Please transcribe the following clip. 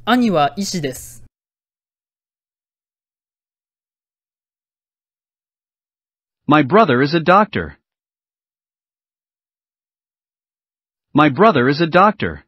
兄は医師です。 My brother is a doctor. My brother is a doctor.